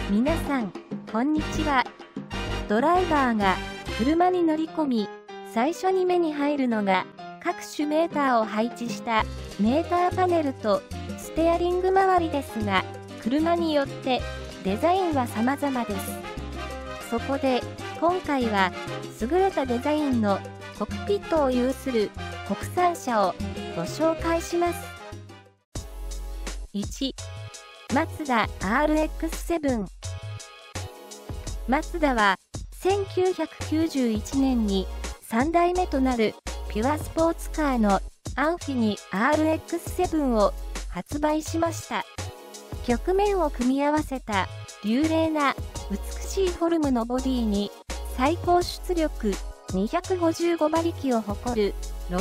皆さん、こんにちは。ドライバーが車に乗り込み、最初に目に入るのが各種メーターを配置したメーターパネルとステアリング周りですが、車によってデザインは様々です。そこで、今回は優れたデザインのコックピットを有する国産車をご紹介します。1、マツダ RX-7。マツダは1991年に3代目となるピュアスポーツカーのアンフィニ RX-7 を発売しました。曲面を組み合わせた流麗な美しいフォルムのボディに最高出力255馬力を誇る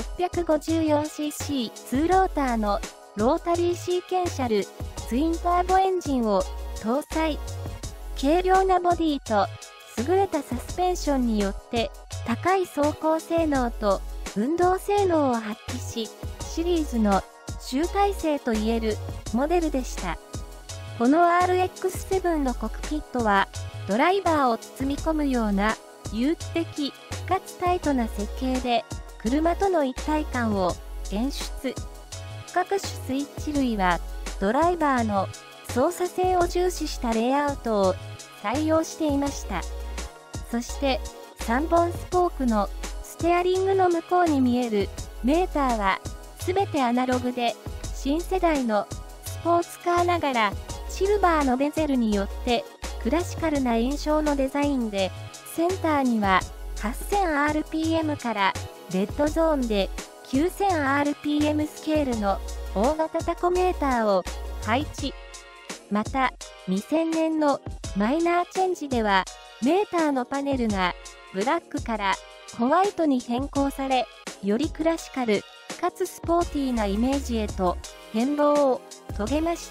654cc 2ローターのロータリーシーケンシャルツインターボエンジンを搭載。軽量なボディと優れたサスペンションによって高い走行性能と運動性能を発揮し、シリーズの集大成といえるモデルでした。この RX-7 のコックピットはドライバーを包み込むような有機的かつタイトな設計で車との一体感を演出。各種スイッチ類はドライバーの操作性を重視したレイアウトを採用していました。そして3本スポークのステアリングの向こうに見えるメーターは全てアナログで新世代のスポーツカーながらシルバーのベゼルによってクラシカルな印象のデザインで、センターには 8000rpm からレッドゾーンで 9000rpm スケールの大型タコメーターを配置。また、2000年のマイナーチェンジでは、メーターのパネルがブラックからホワイトに変更され、よりクラシカルかつスポーティーなイメージへと変貌を遂げました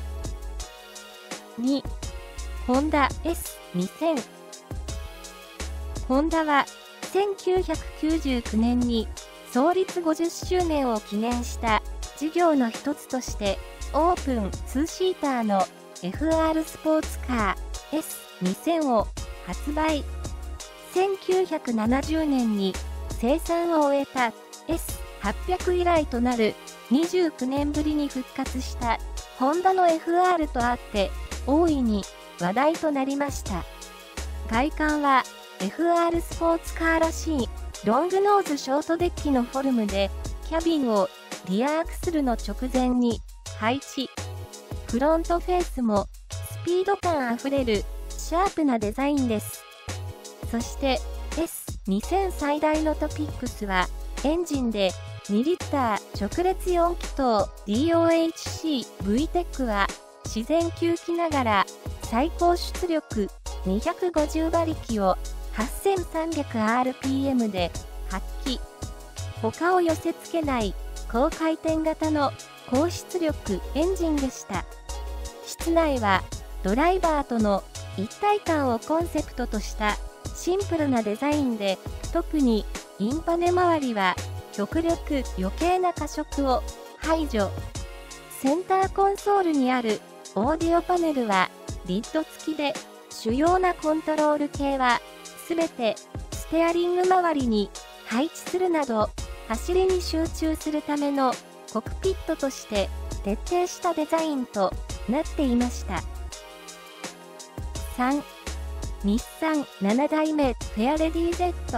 。2、ホンダ S2000。ホンダは1999年に創立50周年を記念した事業の一つとしてオープン2シーターの FR スポーツカー S2000 を発売。1970年に生産を終えた S800 以来となる29年ぶりに復活したホンダの FR とあって大いに話題となりました。外観は FR スポーツカーらしいロングノーズショートデッキのフォルムで、キャビンをリアアクスルの直前に配置。フロントフェースもスピード感あふれるシャープなデザインです。そして S2000 最大のトピックスはエンジンで2リッター直列4気筒 DOHC VTEC は自然吸気ながら最高出力250馬力を 8300rpm で発揮。他を寄せ付けない高回転型の高出力エンジンでした。室内はドライバーとの一体感をコンセプトとしたシンプルなデザインで、特にインパネ周りは極力余計な過色を排除。センターコンソールにあるオーディオパネルはリッド付きで、主要なコントロール系はすべてステアリング周りに配置するなど、走りに集中するためのコックピットとして徹底したデザインとなっていました。3、日産7代目フェアレディ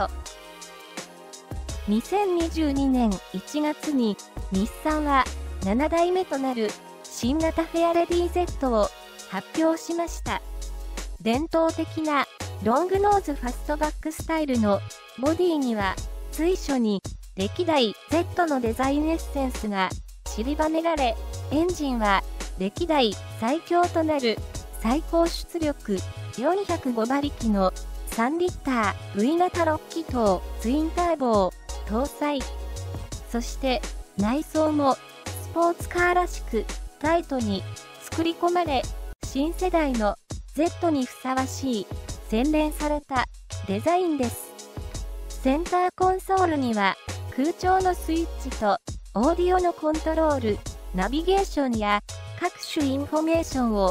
Z。2022年1月に日産は7代目となる新型フェアレディ Z を発表しました。伝統的なロングノーズファストバックスタイルのボディには随所に歴代 Z のデザインエッセンスが散りばめられ、エンジンは歴代最強となる最高出力405馬力の3リッター V 型6気筒ツインターボを搭載。そして内装もスポーツカーらしくタイトに作り込まれ、新世代の Z にふさわしい洗練されたデザインです。センターコンソールには空調のスイッチとオーディオのコントロール、ナビゲーションや各種インフォメーションを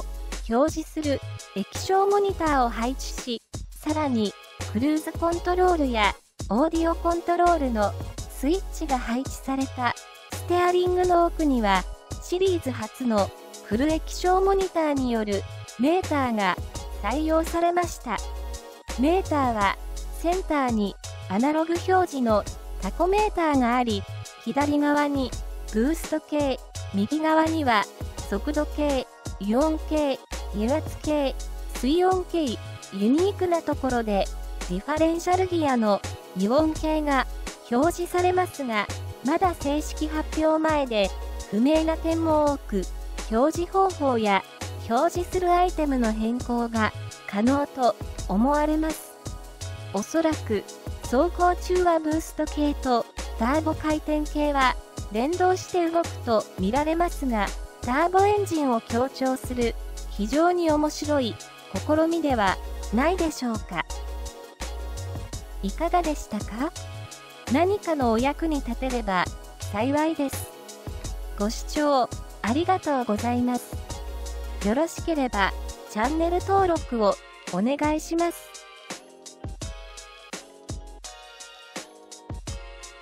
表示する液晶モニターを配置し、さらにクルーズコントロールやオーディオコントロールのスイッチが配置されたステアリングの奥には、シリーズ初のフル液晶モニターによるメーターが採用されました。メーターはセンターにアナログ表示のタコメーターがあり、左側にブースト計、右側には速度計、油温計、油圧計、水温計、ユニークなところでディファレンシャルギアの油温計が表示されますが、まだ正式発表前で不明な点も多く、表示方法や表示するアイテムの変更が可能と思われます。おそらく走行中はブースト系とターボ回転系は連動して動くと見られますが、ターボエンジンを強調する非常に面白い試みではないでしょうか。いかがでしたか？何かのお役に立てれば幸いです。ご視聴ありがとうございます。よろしければチャンネル登録をお願いします。